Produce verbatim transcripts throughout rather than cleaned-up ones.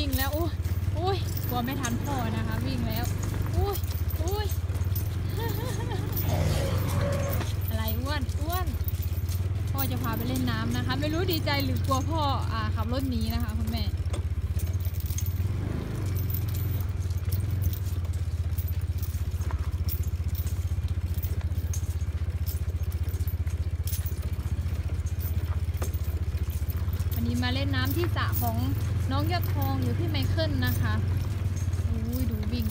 วิ่งแล้วอุ้ยอุ้ยกลัวไม่ทันพ่อนะคะวิ่งแล้วอุ้ยอุ้ยอะไรอ้วนอ้วนพ่อจะพาไปเล่นน้ำนะคะไม่รู้ดีใจหรือกลัวพ่ออ่าขับรถหนีนะคะคุณแม่วันนี้มาเล่นน้ำที่สระของน้องยอดทองหรือพี่ไมเคิลนะคะอุ้ยดูวิ่ง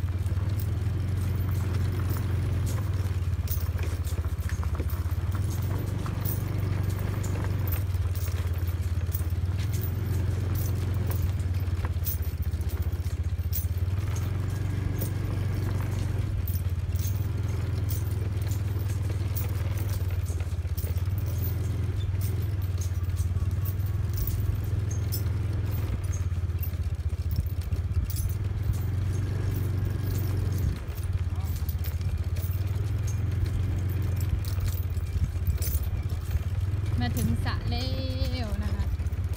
มาถึงสระแล้วนะคะ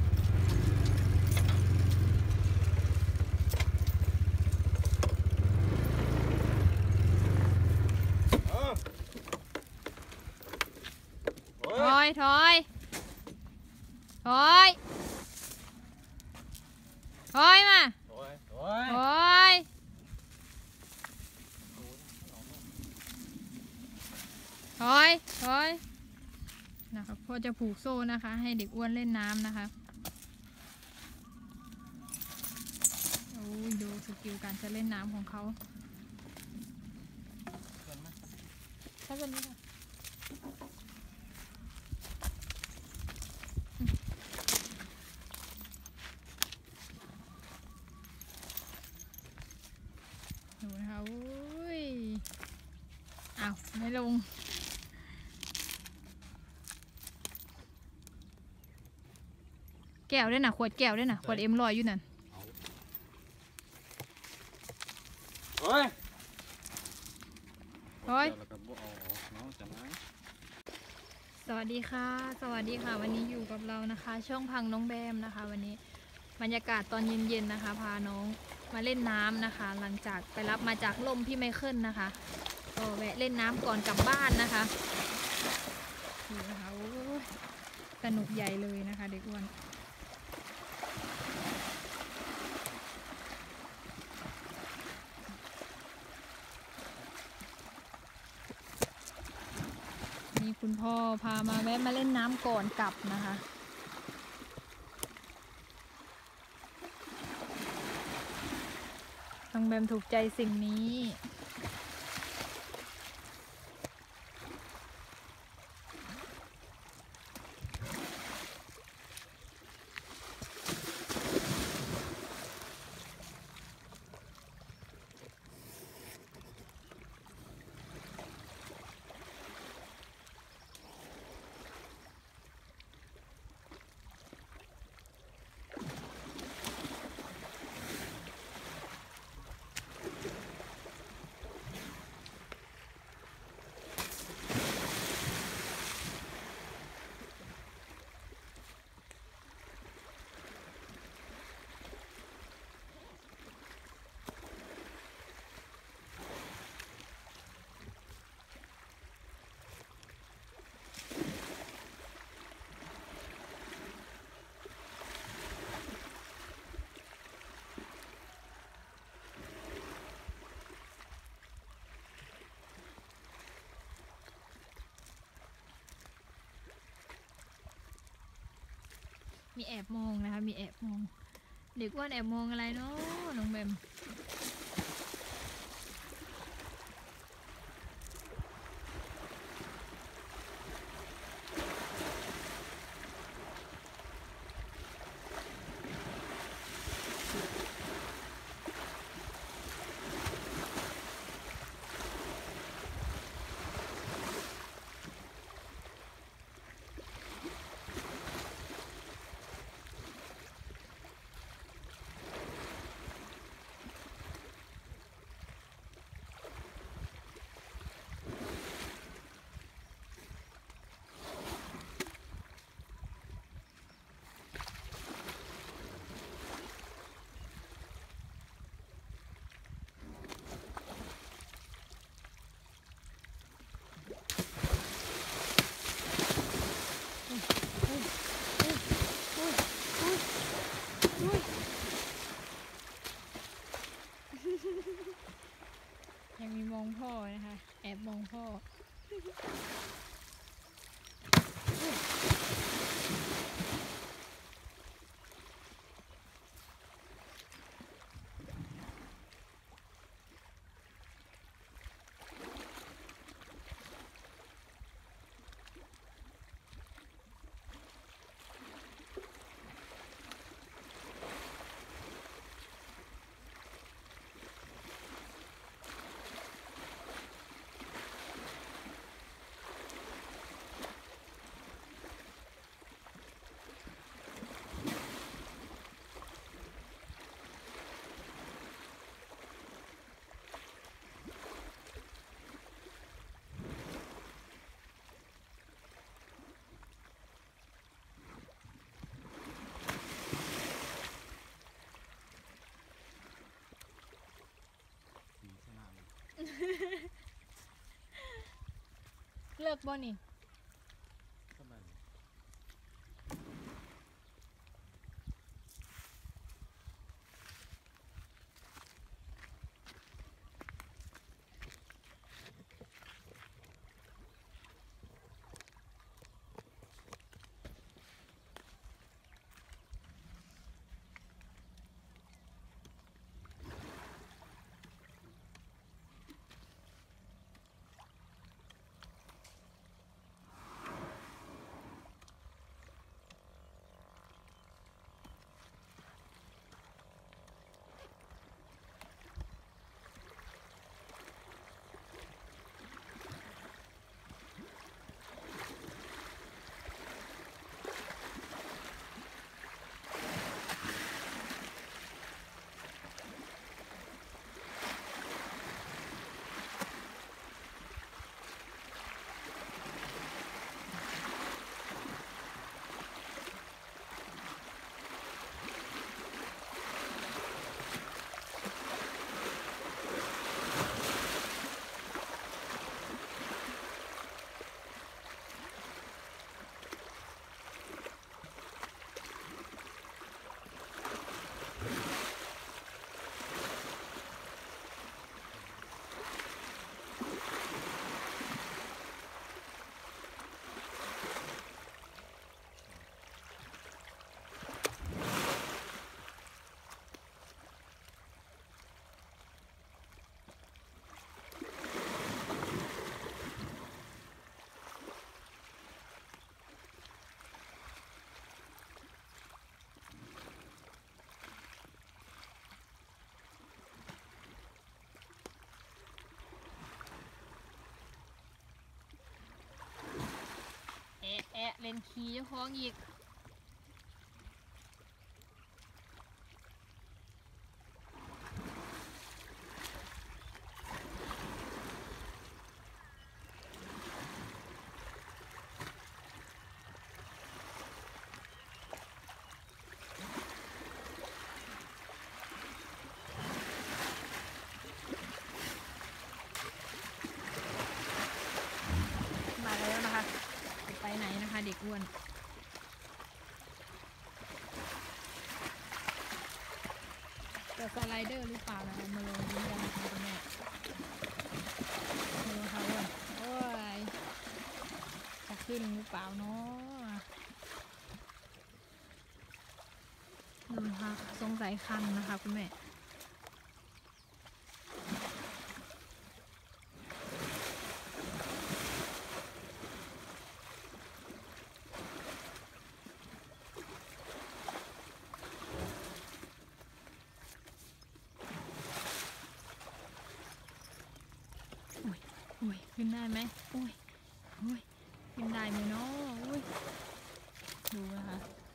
ถอยถอยถอยถอยมาถอยถอยถอยถอยนะคะพ่อจะผูกโซ่นะคะให้เด็กอ้วนเล่นน้ำนะคะโอ้ยดูสกิลการจะเล่นน้ำของเขาใช่แบบนี้ค่ะดูนะคะอุ้ยอ้าวไม่ลงแก้วด้วยนะขวดแก้วด้วยนะขวดเอ็มลอยอยู่นั่นโอ้ยโอ้ยสวัสดีค่ะสวัสดีค่ะวันนี้อยู่กับเรานะคะช่องพังน้องแบมนะคะวันนี้บรรยากาศตอนเย็นๆนะคะพาน้องมาเล่นน้ำนะคะหลังจากไปรับมาจากล่มพี่ไมเคิลนะคะก็แวะเล่นน้ำก่อนกลับบ้านนะคะนี่นะคะสนุกใหญ่เลยนะคะเด็กอ้วนนี่คุณพ่อพามาแวะมาเล่นน้ำก่อนกลับนะคะน้องแบมถูกใจสิ่งนี้มีแอบมองนะคะมีแอบมองเด็กอ้วนแอบมองอะไรเนาะน้องแบมพ่อนะคะแอบมองพ่อเลิกบ่นี่แอะแอะเล่นขี้เจ้าของอีกมาแล้วนะคะไปไหนนะคะเด็กอ้วนจะสไลเดอร์หรือเปล่านะมาลงนี้กันนะคะคุณแม่ดูค่ะอ้วนโอ้ยจะขึ้นหรือเปล่าเนาะดูค่ะสงสัยคันนะคะคุณแม่โอ้ยขึ้นได้ไหมโอ้ยโอ้ยขึ้นได้ไหมเนาะโอ้ยดูนะคะ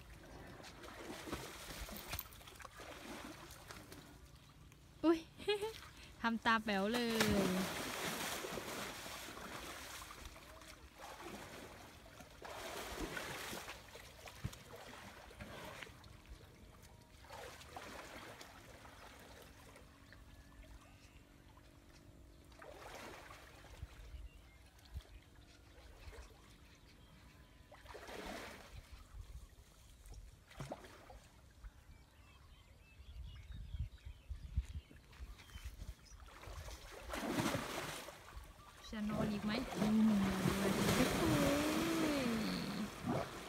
อุ้ย ทำตาแป๋วเลยจะนอนอีกไหมอืมโอ้ย